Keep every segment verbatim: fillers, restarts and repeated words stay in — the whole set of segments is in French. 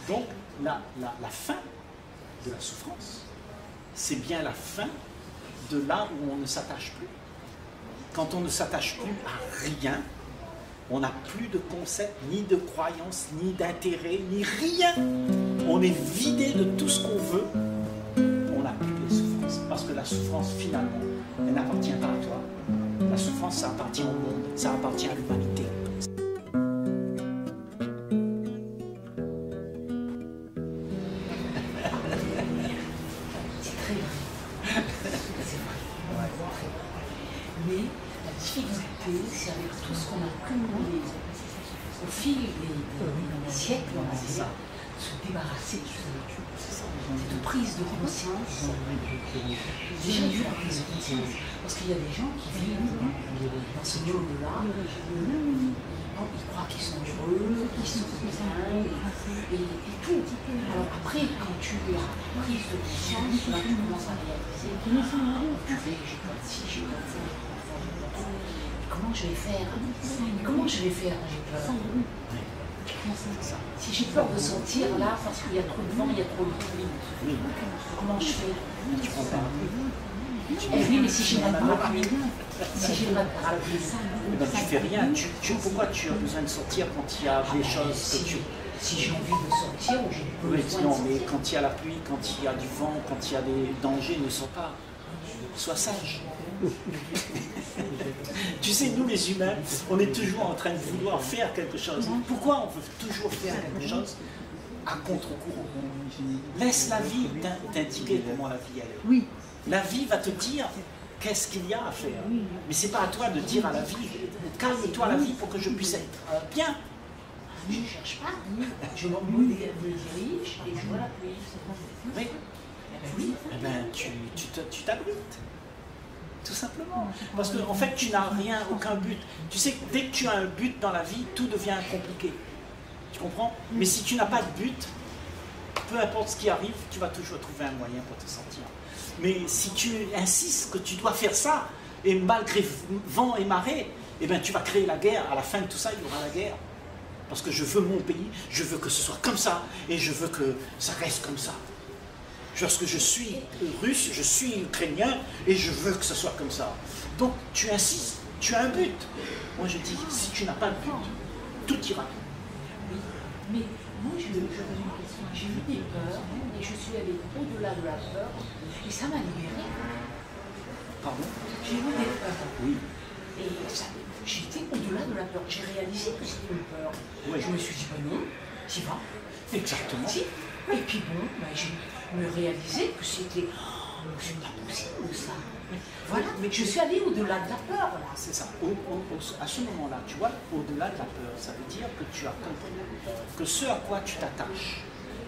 Donc, la, la, la fin de la souffrance, c'est bien la fin de là où on ne s'attache plus. Quand on ne s'attache plus à rien, on n'a plus de concept, ni de croyance, ni d'intérêt, ni rien. On est vidé de tout ce qu'on veut. On n'a plus les souffrances. Parce que la souffrance, finalement, elle n'appartient pas à toi. La souffrance, ça appartient au monde, ça appartient à l'humanité. C'est très vrai. C'est vrai. Mais la difficulté, c'est avec tout ce qu'on a cumulé au fil des, des siècles, on va dire, se débarrasser de ça. Cette prise de conscience, déjà il faut la prise de conscience, parce qu'il y a des gens qui vivent dans ce monde-là, ils croient qu'ils sont heureux, qu'ils sont bien, et, et tout. Alors après, quand tu as prise de conscience, là tu commences à réaliser, tu fais, j'ai pas de ci, j'ai pas de ça, j'ai pas de ça, j'ai pas de ça. Comment je vais faire? Comment je vais faire? J'ai peur. Si j'ai peur de sortir là, parce qu'il y a trop de vent, il y a trop de pluie, oui. Comment je fais? Tu prends pas. Eh oui, mais si j'ai mal parapluie, si j'ai mal parapluie, eh ben, tu fais rien. Tu, tu, pourquoi tu as besoin de sortir quand il y a des choses si, que tu... Si j'ai envie de sortir, ou j'ai oui, besoin non, de sortir. mais quand il y a la pluie, quand il y a du vent, quand il y a des dangers, ne sors pas. Sois sage. Tu sais, nous les humains, on est toujours en train de vouloir faire quelque chose. Pourquoi on veut toujours faire quelque chose à contre-courant? Laisse la vie t'indiquer comment la vie elle est. Oui. La vie va te dire qu'est-ce qu'il y a à faire. Mais c'est pas à toi de dire à la vie, calme-toi la vie pour que je puisse être euh, bien. Je ne cherche pas. Je me dirige et je vois la pluie. Oui. Oui. Eh ben, tu, tu, tu t'abrites. Tout simplement. Parce qu'en en fait, tu n'as rien, aucun but. Tu sais, dès que tu as un but dans la vie, tout devient compliqué. Tu comprends? Mais si tu n'as pas de but, peu importe ce qui arrive, tu vas toujours trouver un moyen pour te sortir. Mais si tu insistes que tu dois faire ça, et malgré vent et marée, eh ben, tu vas créer la guerre. À la fin de tout ça, il y aura la guerre. Parce que je veux mon pays, je veux que ce soit comme ça, et je veux que ça reste comme ça. Lorsque je suis russe, je suis ukrainien, et je veux que ce soit comme ça. Donc, tu insistes, tu as un but. Moi, je dis, si tu n'as pas de but, tout ira. Oui, mais moi, je, je pose une question. J'ai eu des peurs, et je suis allée au-delà de la peur, et ça m'a libérée. Pardon? J'ai eu des peurs. Oui. Et j'étais au-delà de la peur. J'ai réalisé que c'était une peur. Oui. Je me suis dit, ben non, t'y vas. Exactement. Si. Et puis bon, ben, j'ai me réalisé que c'était, oh, c'est pas possible ça. Voilà, mais je suis allée au-delà de la peur là. C'est ça. Au, au, au, à ce moment-là, tu vois, au-delà de la peur, ça veut dire que tu as compris que ce à quoi tu t'attaches,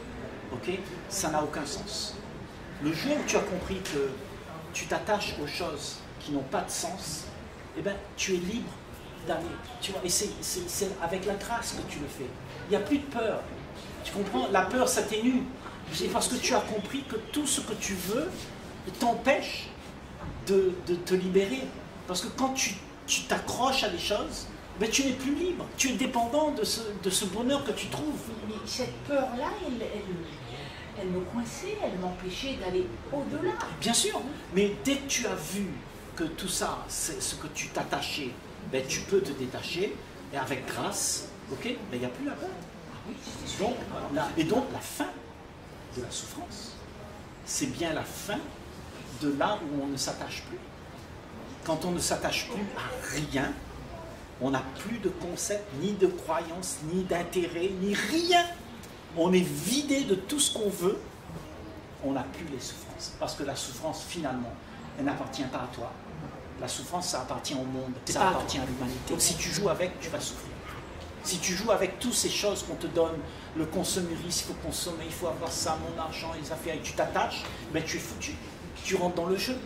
ok, ça n'a aucun sens. Le jour où tu as compris que tu t'attaches aux choses qui n'ont pas de sens, eh ben, tu es libre d'aller. Tu vois, et c'est avec la grâce que tu le fais. Il n'y a plus de peur. Tu comprends? La peur s'atténue. C'est parce que tu as compris que tout ce que tu veux t'empêche de, de te libérer. Parce que quand tu t'accroches à des choses, ben tu n'es plus libre. Tu es dépendant de ce, de ce bonheur que tu trouves. Mais cette peur-là, elle, elle, elle me coinçait, elle m'empêchait d'aller au-delà. Bien sûr, mais dès que tu as vu que tout ça, c'est ce que tu t'attachais, ben tu peux te détacher, et avec grâce, ok, ben il n'y a plus la peur. Oui, donc, la, et donc la fin de la souffrance, c'est bien la fin de là où on ne s'attache plus. Quand on ne s'attache plus à rien, on n'a plus de concept, ni de croyance, ni d'intérêt, ni rien. On est vidé de tout ce qu'on veut, on n'a plus les souffrances. Parce que la souffrance, finalement, elle n'appartient pas à toi. La souffrance, ça appartient au monde, ça appartient à l'humanité. Donc si tu joues avec, tu vas souffrir. Si tu joues avec toutes ces choses qu'on te donne, le consumérisme, il faut consommer, il faut avoir ça, mon argent, les affaires, et tu t'attaches, ben tu es foutu. Tu rentres dans le jeu.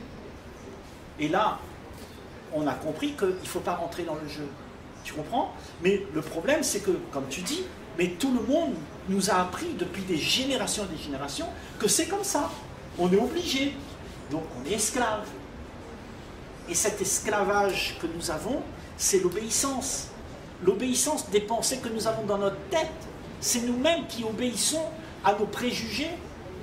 Et là, on a compris qu'il ne faut pas rentrer dans le jeu. Tu comprends? Mais le problème, c'est que, comme tu dis, mais tout le monde nous a appris depuis des générations et des générations que c'est comme ça. On est obligé. Donc on est esclave. Et cet esclavage que nous avons, c'est l'obéissance. L'obéissance des pensées que nous avons dans notre tête. C'est nous-mêmes qui obéissons à nos préjugés.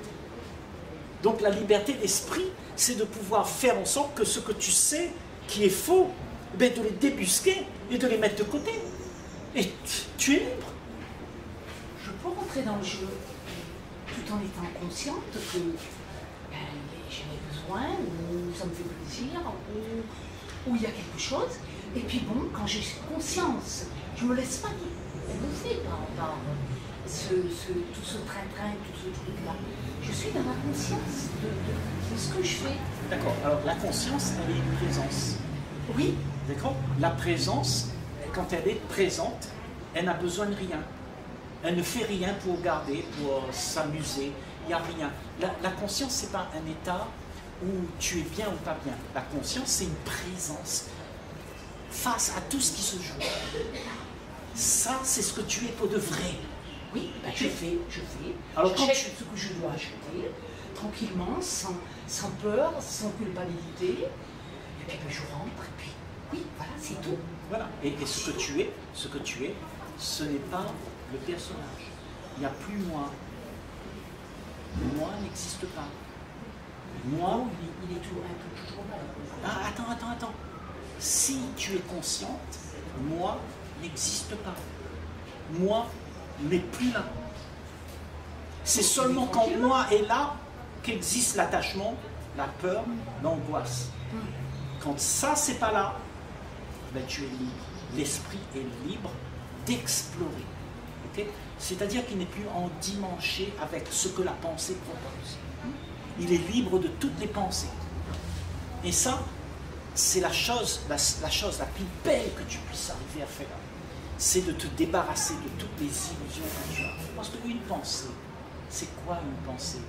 Donc la liberté d'esprit, c'est de pouvoir faire en sorte que ce que tu sais qui est faux, ben de les débusquer et de les mettre de côté. Et tu es libre. Je peux rentrer dans le jeu tout en étant consciente que ben, j'en ai besoin, ou ça me fait plaisir, ou, ou il y a quelque chose. Et puis bon, quand j'ai conscience, je ne me laisse pas bouffer par, par ce, ce, tout ce train-train, tout ce truc-là. Je suis dans la conscience de, de, de ce que je fais. D'accord. Alors la conscience, elle est une présence. Oui. D'accord. La présence, quand elle est présente, elle n'a besoin de rien. Elle ne fait rien pour garder, pour s'amuser. Il n'y a rien. La, la conscience, ce n'est pas un état où tu es bien ou pas bien. La conscience, c'est une présence face à tout ce qui se joue. Ça, c'est ce que tu es pour de vrai. Oui, ben je fais, je fais. Alors, j'achète tu... ce que je dois acheter, tranquillement, sans, sans peur, sans culpabilité. Et puis ben, je rentre, et puis oui, voilà, c'est tout. Voilà. Et, et ce que tu es, ce que tu es, ce n'est pas le personnage. Il n'y a plus moi. Moi n'existe pas. Moi, oh, il, est, il est toujours un peu toujours là. Ah, attends, attends, attends. Si tu es consciente, moi n'existe pas. Moi n'est plus là. C'est seulement quand moi est là qu'existe l'attachement, la peur, l'angoisse. Quand ça, c'est pas là, ben, tu es libre. L'esprit est libre d'explorer. Okay? C'est-à-dire qu'il n'est plus endimanché avec ce que la pensée propose. Il est libre de toutes les pensées. Et ça, c'est la chose, la, la chose la plus belle que tu puisses arriver à faire. C'est de te débarrasser de toutes les illusions que tu as. Parce qu'une pensée, c'est quoi une pensée?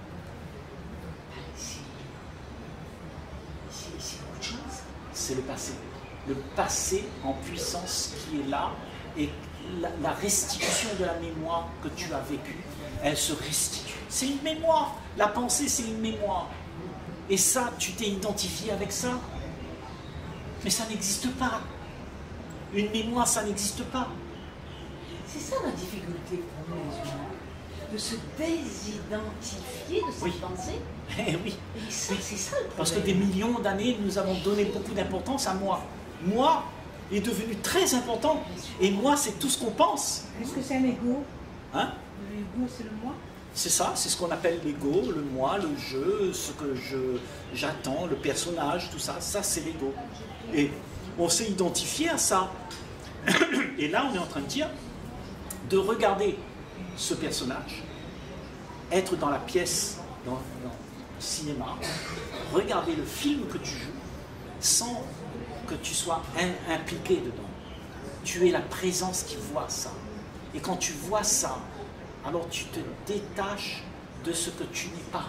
C'est beaucoup de choses. C'est le passé. Le passé en puissance qui est là, et la, la restitution de la mémoire que tu as vécue, elle se restitue. C'est une mémoire. La pensée, c'est une mémoire. Et ça, tu t'es identifié avec ça. Mais ça n'existe pas. Une mémoire, ça n'existe pas. C'est ça la difficulté pour nous les humains, de se désidentifier de cette oui. pensée. Eh oui. Et ça, c'est ça le problème. Parce que des millions d'années, nous avons donné beaucoup d'importance à moi. Moi est devenu très important. Et moi, c'est tout ce qu'on pense. Est-ce que c'est un ego? Hein? L'ego, c'est le moi? C'est ça, c'est ce qu'on appelle l'ego, le moi, le jeu, ce que je j'attends, le personnage, tout ça. Ça, c'est l'ego. Et on s'est identifié à ça. Et là, on est en train de dire de regarder ce personnage, être dans la pièce, dans, dans le cinéma, regarder le film que tu joues, sans que tu sois in, impliqué dedans. Tu es la présence qui voit ça. Et quand tu vois ça, alors tu te détaches de ce que tu n'es pas.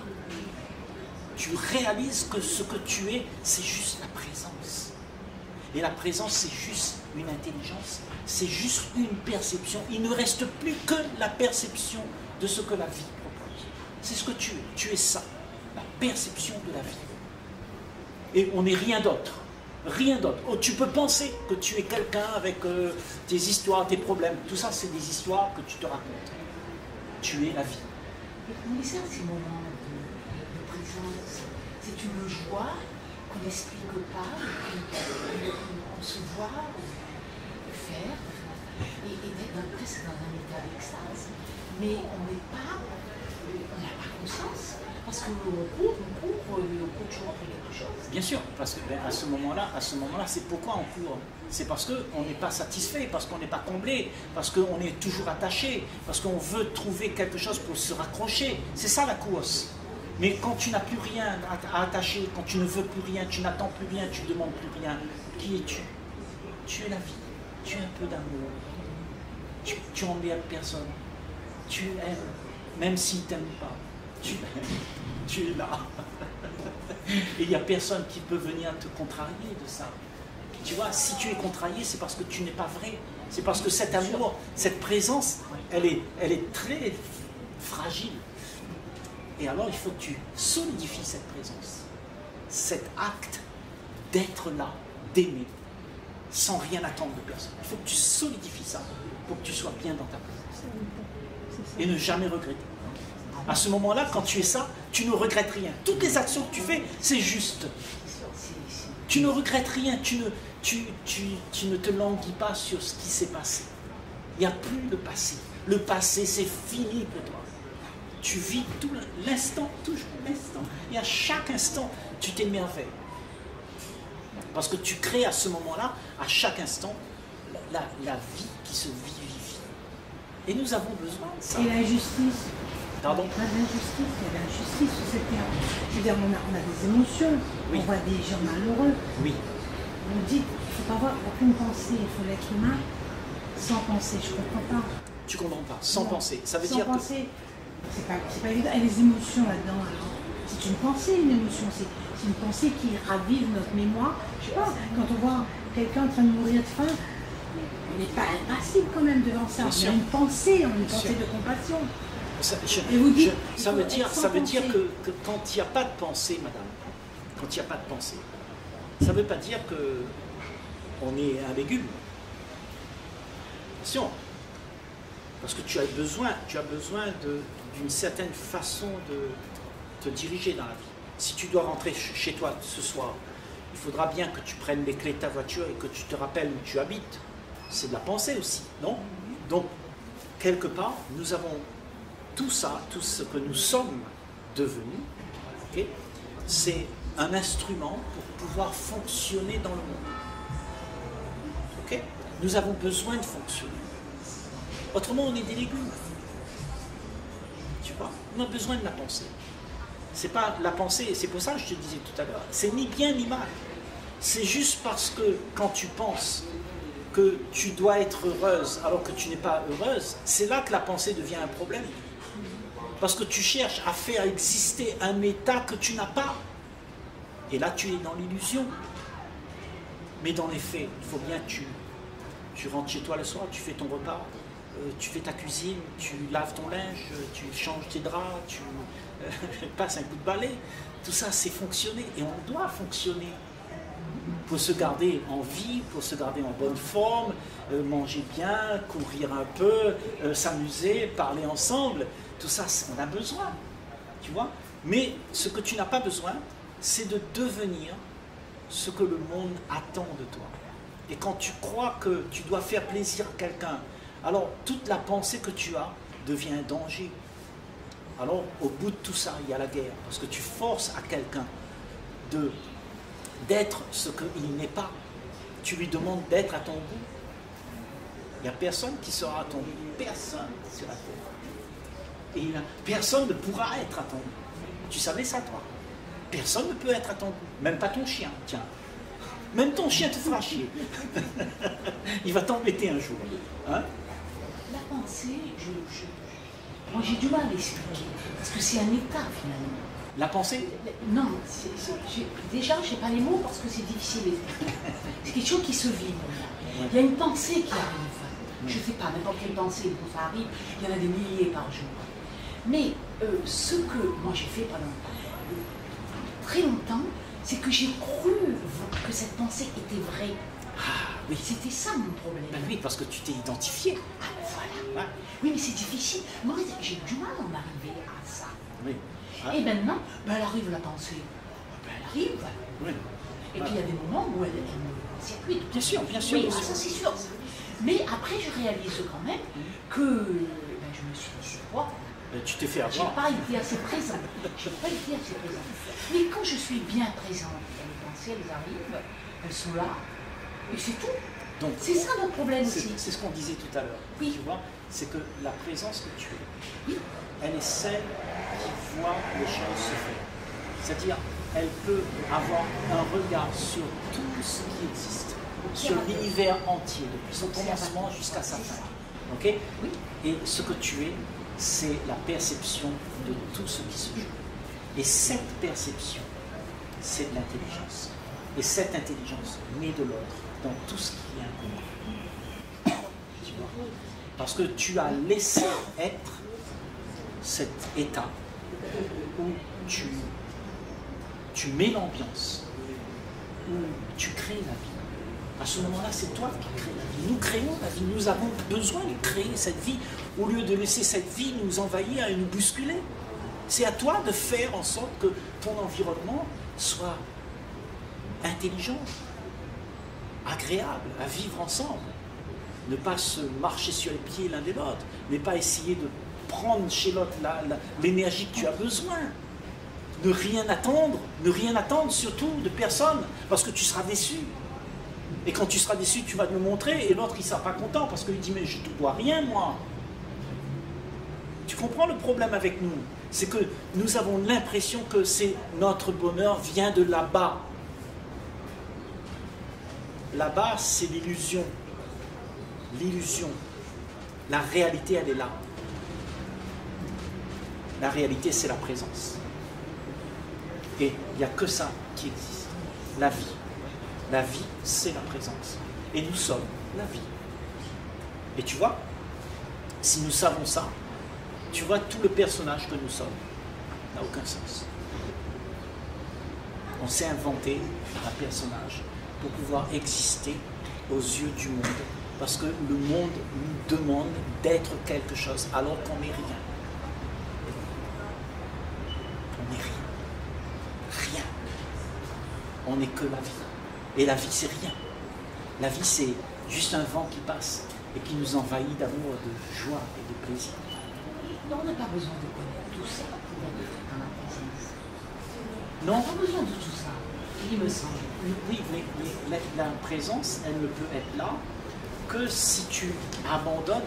Tu réalises que ce que tu es, c'est juste la présence. Et la présence, c'est juste une intelligence, c'est juste une perception. Il ne reste plus que la perception de ce que la vie propose. C'est ce que tu es. Tu es ça, la perception de la vie. Et on n'est rien d'autre. Rien d'autre. Oh, tu peux penser que tu es quelqu'un avec euh, tes histoires, tes problèmes. Tout ça, c'est des histoires que tu te racontes. Tu es la vie. Mais ça, ces moments de, de présence, c'est une joie qu'on n'explique pas, qu'on se voit faire, et, et d'être presque dans un état d'extase. Mais on n'est pas, on n'a pas conscience, parce qu'on court, on court, on court toujours après quelque chose. Bien sûr, parce que ben, à ce moment-là, à ce moment-là, c'est pourquoi on court. C'est parce qu'on n'est pas satisfait, parce qu'on n'est pas comblé, parce qu'on est toujours attaché, parce qu'on veut trouver quelque chose pour se raccrocher. C'est ça la course. Mais quand tu n'as plus rien à attacher, quand tu ne veux plus rien, tu n'attends plus rien, tu ne demandes plus rien, qui es-tu? Tu es la vie. Tu es un peu d'amour. Tu, tu emmerdes personne. Tu aimes, même s'ils ne t'aiment pas. Tu, tu es là. Et il n'y a personne qui peut venir te contrarier de ça. Tu vois, si tu es contrarié, c'est parce que tu n'es pas vrai. C'est parce que cet amour, cette présence, elle est, elle est très fragile. Et alors, il faut que tu solidifies cette présence. Cet acte d'être là, d'aimer. sans rien attendre de personne. Il faut que tu solidifies ça pour que tu sois bien dans ta présence. Et ne jamais regretter. À ce moment-là, quand tu es ça, tu ne regrettes rien. Toutes les actions que tu fais, c'est juste. Tu ne regrettes rien, tu ne, tu, tu, tu ne te languis pas sur ce qui s'est passé. Il n'y a plus de passé. Le passé, c'est fini pour toi. Tu vis tout l'instant, toujours l'instant. Et à chaque instant, tu t'émerveilles. Parce que tu crées à ce moment-là, à chaque instant, la, la vie qui se vivifie. Et nous avons besoin de ça. Et l'injustice. Pardon? L'injustice, il y a l'injustice sur cette terre. Je veux dire, on a, on a des émotions, oui. On voit des gens malheureux. Oui. On dit qu'il ne faut pas avoir aucune pensée, il faut l'être humain sans penser. Je ne comprends pas. Tu ne comprends pas, sans non. penser. Ça veut sans dire penser, que... c'est pas, pas évident. Et les émotions là-dedans, c'est une pensée, une émotion. C'est une pensée qui ravive notre mémoire. Je sais pas, quand on voit quelqu'un en train de mourir de faim, on n'est pas impassible quand même devant ça. On a une pensée, on a une pensée de compassion. Ça, je, Et vous dites, je, ça veut dire, ça veut dire que, que quand il n'y a pas de pensée, madame, quand il n'y a pas de pensée, ça ne veut pas dire que on est un légume. Attention, parce que tu as besoin, tu as besoin d'une certaine façon de te diriger dans la vie. Si tu dois rentrer chez toi ce soir, il faudra bien que tu prennes les clés de ta voiture et que tu te rappelles où tu habites. C'est de la pensée aussi, non? Donc, quelque part, nous avons tout ça, tout ce que nous sommes devenus, okay, c'est un instrument pour pouvoir fonctionner dans le monde. Okay? Nous avons besoin de fonctionner. Autrement, on est des légumes. Tu vois? On a besoin de la pensée. C'est pas la pensée, c'est pour ça que je te disais tout à l'heure, c'est ni bien ni mal. C'est juste parce que quand tu penses que tu dois être heureuse alors que tu n'es pas heureuse, c'est là que la pensée devient un problème. Parce que tu cherches à faire exister un état que tu n'as pas. Et là, tu es dans l'illusion. Mais dans les faits, il faut bien que tu, tu rentres chez toi le soir, tu fais ton repas, euh, tu fais ta cuisine, tu laves ton linge, tu changes tes draps, tu euh, passes un coup de balai. Tout ça, c'est fonctionner. Et on doit fonctionner pour se garder en vie, pour se garder en bonne forme, euh, manger bien, courir un peu, euh, s'amuser, parler ensemble. Tout ça, on a besoin, tu vois. Mais ce que tu n'as pas besoin, c'est de devenir ce que le monde attend de toi. Et quand tu crois que tu dois faire plaisir à quelqu'un, alors toute la pensée que tu as devient un danger. Alors, au bout de tout ça, il y a la guerre. Parce que tu forces à quelqu'un de d'être ce qu'il n'est pas. Tu lui demandes d'être à ton goût. Il n'y a personne qui sera à ton goût. Personne sur la terre. Et personne ne pourra être à ton goût. Tu savais ça, toi? Personne ne peut être à ton goût. Même pas ton chien, tiens. Même ton chien te fera chier. Il va t'embêter un jour. Hein? La pensée, je, je, moi j'ai du mal à l'expliquer. Parce que c'est un état, finalement. La pensée? Non, c'est, c'est, déjà, je n'ai pas les mots parce que c'est difficile. C'est quelque chose qui se vit. Ouais. Il y a une pensée qui arrive. Ouais. Je ne sais pas, n'importe quelle pensée, quand ça arrive, il y en a des milliers par jour. Mais euh, ce que moi j'ai fait pendant très longtemps, c'est que j'ai cru que cette pensée était vraie. Ah, oui. C'était ça mon problème. Ben oui, parce que tu t'es identifié. Ah, voilà. Ouais. Oui, mais c'est difficile. Moi, j'ai du mal à en arriver à ça. Oui. Ah. Et maintenant, ben, elle arrive la pensée. Ben, elle arrive. Oui. Et ah. puis il y a des moments où elle, elle me circuite. Bien sûr, bien sûr. Oui, bien sûr. Ça c'est sûr. Mais après, je réalise quand même que ben, je me suis dit, c'est quoi? Tu t'es fait avoir. Je n'ai pas été assez présente. Je n'ai pas été assez présente. Mais quand je suis bien présente, les pensées, elles arrivent, elles sont là, et c'est tout. Donc, c'est ça notre problème aussi. C'est ce qu'on disait tout à l'heure. Oui. Tu vois, c'est que la présence que tu es, oui. elle est celle qui voit les choses se faire. C'est-à-dire, elle peut avoir un regard sur tout ce qui existe, sur l'univers entier, depuis son commencement jusqu'à sa fin. Ok? Oui. Et ce que tu es, c'est la perception de tout ce qui se joue. Et cette perception, c'est de l'intelligence. Et cette intelligence met de l'ordre dans tout ce qui est inconnu. Tu vois? Parce que tu as laissé être cet état où tu, tu mets l'ambiance, où tu crées la vie. À ce moment-là, c'est toi qui crée la vie. Nous créons la vie. Nous avons besoin de créer cette vie au lieu de laisser cette vie nous envahir et nous bousculer. C'est à toi de faire en sorte que ton environnement soit intelligent, agréable, à vivre ensemble. Ne pas se marcher sur les pieds l'un de l'autre, ne pas essayer de prendre chez l'autre l'énergie que tu as besoin. Ne rien attendre, ne rien attendre surtout de personne, parce que tu seras déçu. Et quand tu seras déçu, tu vas te le montrer, et l'autre il ne sera pas content, parce qu'il dit mais je ne te dois rien moi. Tu comprends le problème avec nous? C'est que nous avons l'impression que c'est notre bonheur vient de là-bas. Là-bas, c'est l'illusion. L'illusion. La réalité, elle est là. La réalité, c'est la présence. Et il n'y a que ça qui existe. La vie. La vie, c'est la présence. Et nous sommes la vie. Et tu vois, si nous savons ça, tu vois tout le personnage que nous sommes n'a aucun sens. On s'est inventé un personnage pour pouvoir exister aux yeux du monde. Parce que le monde nous demande d'être quelque chose alors qu'on n'est rien. On n'est rien. Rien. On n'est que la vie. Et la vie, c'est rien. La vie, c'est juste un vent qui passe et qui nous envahit d'amour, de joie et de plaisir. Non, on n'a pas besoin de connaître tout ça pour être dans la présence. Non. On n'a pas besoin de tout ça, il me semble. Oui, mais, mais la, la présence, elle ne peut être là que si tu abandonnes.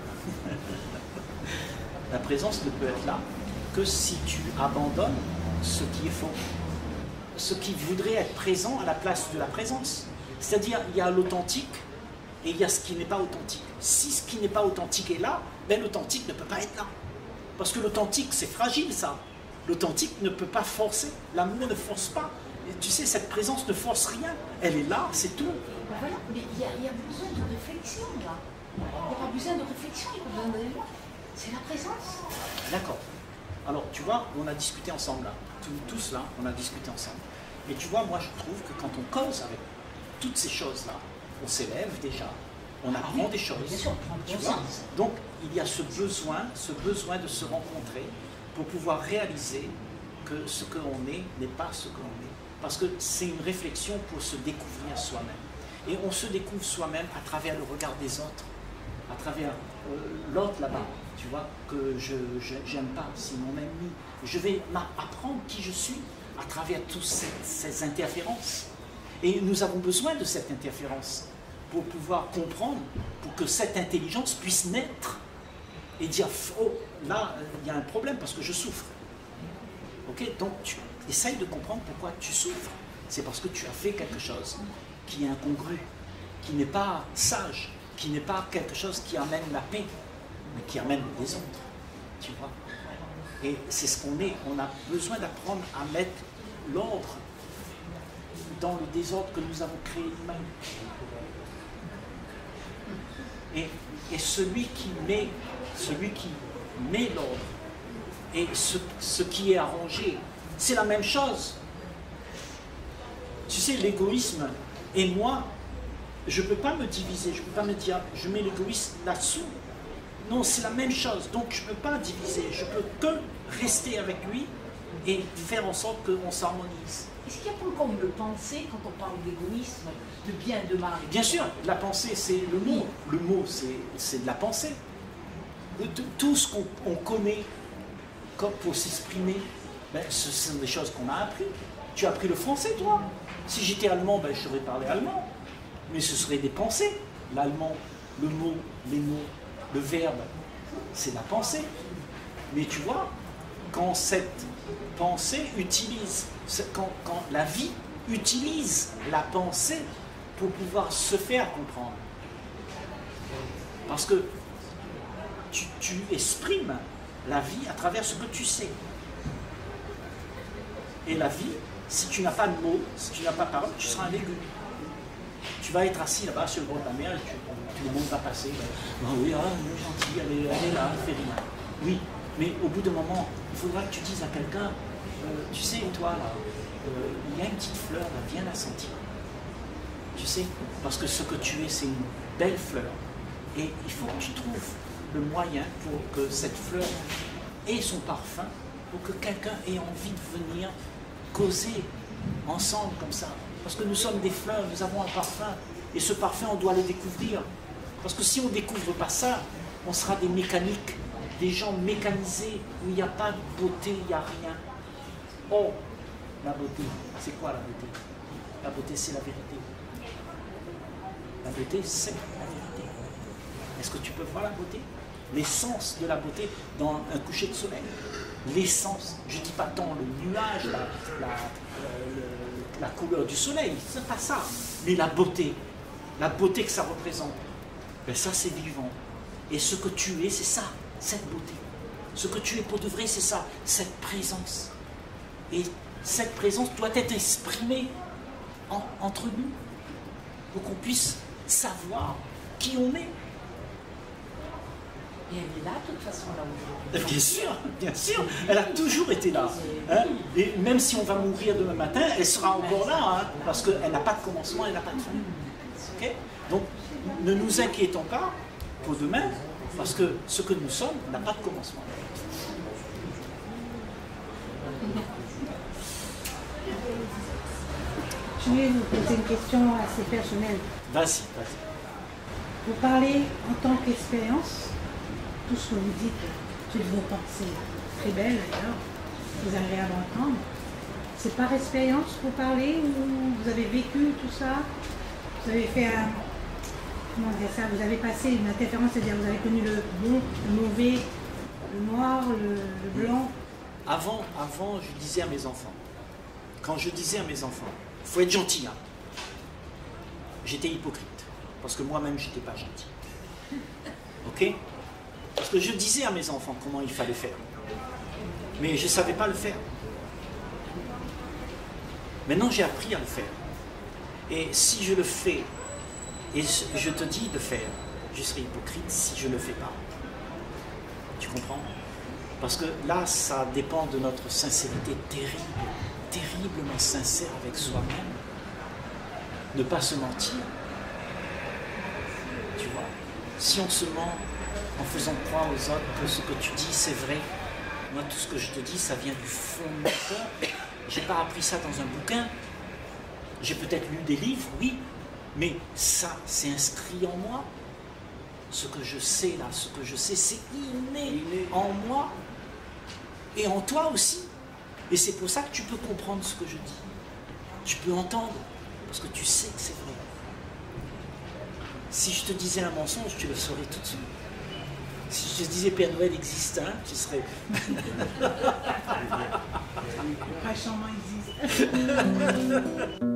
La présence ne peut être là que si tu abandonnes ce qui est faux. Ce qui voudrait être présent à la place de la présence. C'est-à-dire, il y a l'authentique et il y a ce qui n'est pas authentique. Si ce qui n'est pas authentique est là, ben l'authentique ne peut pas être là. Parce que l'authentique, c'est fragile, ça. L'authentique ne peut pas forcer. L'amour ne force pas. Et tu sais, cette présence ne force rien. Elle est là, c'est tout. Ben voilà, mais il y, y a besoin de réflexion, là. Il n'y a pas besoin de réflexion, il n'y a pas besoin d'aller loin. C'est la présence. D'accord. Alors, tu vois, on a discuté ensemble, là. Tous, tous là, on a discuté ensemble. Et tu vois, moi, je trouve que quand on cause avec toutes ces choses-là, on s'élève déjà, on apprend des choses. Bien sûr, on prend Tu vois? conscience. Donc, il y a ce besoin, ce besoin de se rencontrer pour pouvoir réaliser que ce que l'on est n'est pas ce que l'on est. Parce que c'est une réflexion pour se découvrir soi-même. Et on se découvre soi-même à travers le regard des autres, à travers euh, l'autre là-bas, tu vois, que je n'aime pas, c'est mon ennemi. Je vais apprendre qui je suis à travers toutes ces, ces interférences. Et nous avons besoin de cette interférence pour pouvoir comprendre, pour que cette intelligence puisse naître et dire, oh, là, il y a un problème parce que je souffre. Ok, donc tu essayes de comprendre pourquoi tu souffres. C'est parce que tu as fait quelque chose qui est incongru, qui n'est pas sage, qui n'est pas quelque chose qui amène la paix, mais qui amène le désordre. Tu vois? Et c'est ce qu'on est. On a besoin d'apprendre à mettre l'ordre dans le désordre que nous avons créé nous-mêmes. Et, et celui qui met, celui qui met l'ordre et ce, ce qui est arrangé, c'est la même chose. Tu sais, l'égoïsme et moi, je ne peux pas me diviser, je ne peux pas me dire, je mets l'égoïsme là-dessous. Non, c'est la même chose, donc je ne peux pas diviser, je peux que rester avec lui et faire en sorte qu'on s'harmonise. Est-ce qu'il y a pas encore une pensée quand on parle d'égoïsme, de bien et de mal? Bien sûr, la pensée, c'est le mot. Le mot, c'est de la pensée. Tout ce qu'on on connaît comme pour s'exprimer, ben, ce sont des choses qu'on a appris. Tu as appris le français, toi. Si j'étais allemand, ben, je saurais parler allemand. Mais ce seraient des pensées. L'allemand, le mot, les mots, le verbe, c'est la pensée. Mais tu vois, quand cette pensée utilise, quand, quand la vie utilise la pensée pour pouvoir se faire comprendre. Parce que tu, tu exprimes la vie à travers ce que tu sais. Et la vie, si tu n'as pas de mots, si tu n'as pas de parole, tu seras un légume. Tu vas être assis là-bas sur le bord de la mer et tu, tout le monde va passer. Ben, oh oui, ah, elle est gentille, elle est, elle est là, elle fait rien. Oui, mais au bout d'un moment, il faudra que tu dises à quelqu'un, euh, tu sais, toi, là, euh, il y a une petite fleur, là, viens la sentir. Tu sais, parce que ce que tu es, c'est une belle fleur. Et il faut que tu trouves le moyen pour que cette fleur ait son parfum, pour que quelqu'un ait envie de venir causer ensemble comme ça. Parce que nous sommes des fleurs, nous avons un parfum. Et ce parfum, on doit le découvrir. Parce que si on ne découvre pas ça, on sera des mécaniques, des gens mécanisés, où il n'y a pas de beauté, il n'y a rien. Oh, la beauté, c'est quoi la beauté? La beauté, c'est la vérité. La beauté, c'est la vérité. Est-ce que tu peux voir la beauté? L'essence de la beauté dans un coucher de soleil. L'essence, je ne dis pas tant le nuage, la, la, euh, le, la couleur du soleil, c'est pas ça. Mais la beauté, la beauté que ça représente, ben ça c'est vivant. Et ce que tu es, c'est ça, cette beauté. Ce que tu es pour de vrai, c'est ça, cette présence. Et cette présence doit être exprimée en, entre nous, pour qu'on puisse savoir qui on est. Et elle est là, de toute façon, là aujourd'hui. Bien sûr, bien sûr, elle a toujours été là. Hein? Et même si on va mourir demain matin, elle sera encore là, hein? Parce qu'elle n'a pas de commencement, elle n'a pas de fin. Okay? Donc, ne nous inquiétons pas pour demain, parce que ce que nous sommes n'a pas de commencement. Je vais vous poser une question assez personnelle. Vas-y, vas-y. Vous parlez en tant qu'expérience, tout ce que vous dites, toutes vos pensées, très belles d'ailleurs, très agréables à entendre. C'est par expérience que vous parlez ou vous avez vécu tout ça? Vous avez fait un... Comment dire ça? Vous avez passé une interférence, c'est-à-dire vous avez connu le bon, le mauvais, le noir, le, le blanc. Avant, avant, je disais à mes enfants, quand je disais à mes enfants, il faut être gentil, hein. J'étais hypocrite, parce que moi-même, je n'étais pas gentil. Ok? Parce que je disais à mes enfants comment il fallait faire. Mais je ne savais pas le faire. Maintenant, j'ai appris à le faire. Et si je le fais, et je te dis de faire, je serai hypocrite si je ne le fais pas. Tu comprends? Parce que là, ça dépend de notre sincérité terrible, terriblement sincère avec soi-même. Ne pas se mentir. Tu vois? Si on se ment en faisant croire aux autres que ce que tu dis, c'est vrai, moi, tout ce que je te dis, ça vient du fond de mon cœur. Je n'ai pas appris ça dans un bouquin. J'ai peut-être lu des livres, oui, mais ça, c'est inscrit en moi. Ce que je sais là, ce que je sais, c'est inné, inné en moi et en toi aussi. Et c'est pour ça que tu peux comprendre ce que je dis. Tu peux entendre, parce que tu sais que c'est vrai. Si je te disais un mensonge, tu le saurais tout de suite. Si je te disais Père Noël existe, hein, tu serais... Le crash en main existe.